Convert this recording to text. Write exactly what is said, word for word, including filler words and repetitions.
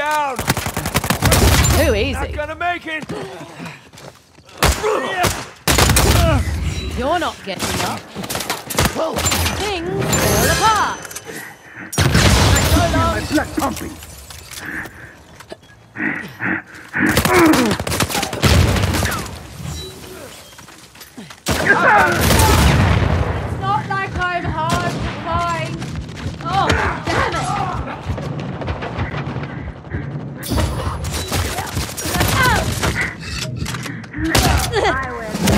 down! Too easy. Not gonna make it! You're not getting up. Whoa. Things fall apart. So long. My blood pumping. It's not like I'm hard to find. Oh, damn it! I win.